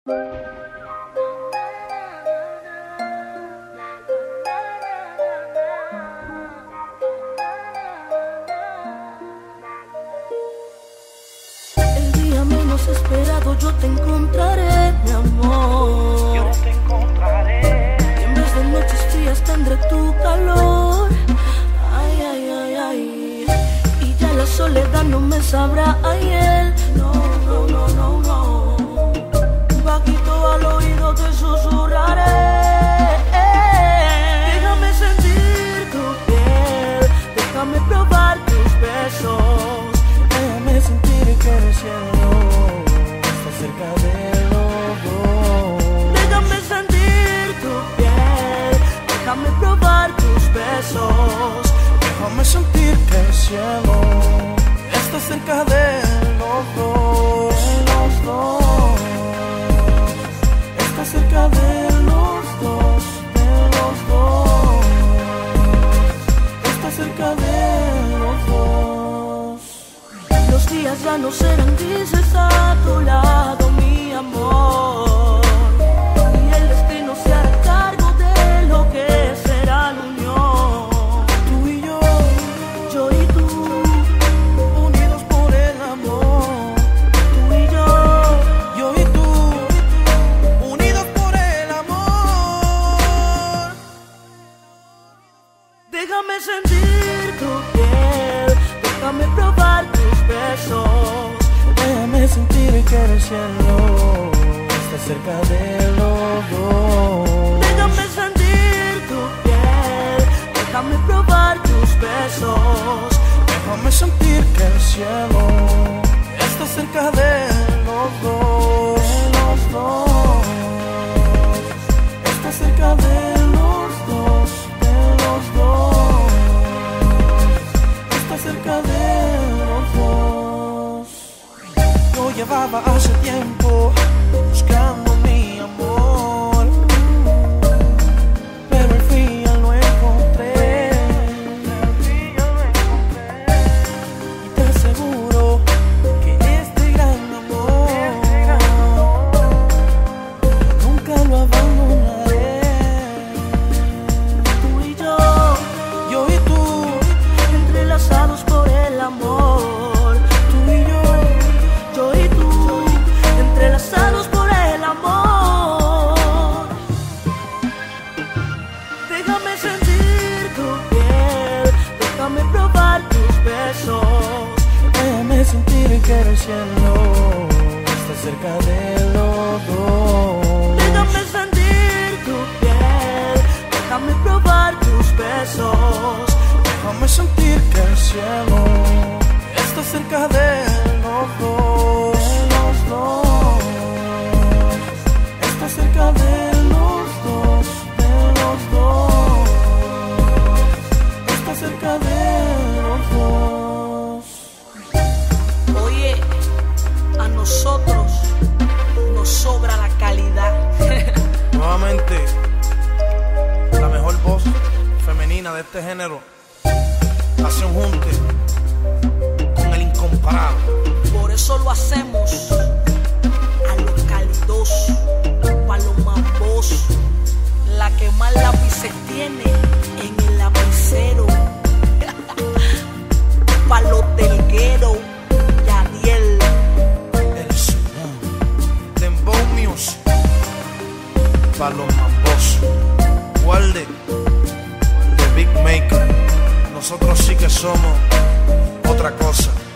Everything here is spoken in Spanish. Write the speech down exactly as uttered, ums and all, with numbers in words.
El día menos esperado yo te encontraré, mi amor. Yo te encontraré. Y en vez de noches frías tendré tu calor. Ay, ay, ay, ay. Y ya la soledad no me sabrá ayer. No, no, no, no, no. Un bajito al oído te susurraré. Déjame sentir tu piel, déjame probar tus besos. Déjame sentir que el cielo está cerca de los dos. Déjame sentir tu piel, déjame probar tus besos. Déjame sentir que el cielo está cerca de los dos. Los dos. Está cerca de los dos. De los dos. Está cerca de los dos. Los días ya no serán grises a tu lado, mi amor. Y el destino se hará cargo de lo que será la unión. Tú y yo, Yo y tú, unidos por el amor. tú y yo. Yo y tú, unidos por el amor. Déjame sentir tu piel, déjame probar tus besos. Déjame sentir que el cielo está cerca de los dos. Déjame sentir tu piel, déjame probar tus besos. Déjame sentir que el cielo está cerca de los dos. Los dos. Está cerca de los dos. De los dos. Está cerca de los dos. Yo llevaba hace tiempo buscando mi amor, pero al fin ya lo encontré. Y te aseguro que este gran amor nunca lo abandonaré. Tú y yo, Yo y tú, entrelazados por el amor. tú y yo, Yo y tú, entrelazados por el amor. Déjame sentir tu piel, déjame probar tus besos. déjame sentir que el cielo está cerca de los dos. Déjame sentir tu piel, déjame probar tus besos. Déjame sentir que el cielo está cerca de los dos. Los dos. Está cerca de los dos. De los dos. Está cerca de los dos. Oye, a nosotros nos sobra la calidad. Nuevamente, la mejor voz femenina de este género hace un junte con el incomparable. Por eso lo hacemos a los calidosos, pa' los mambosos, la que más lápices tiene en el lapicero, pa' los delgueros, Yadiel. El Simón, Dembow Music, pa' los mambosos, Walde, The Big Maker. Nosotros sí que somos otra cosa.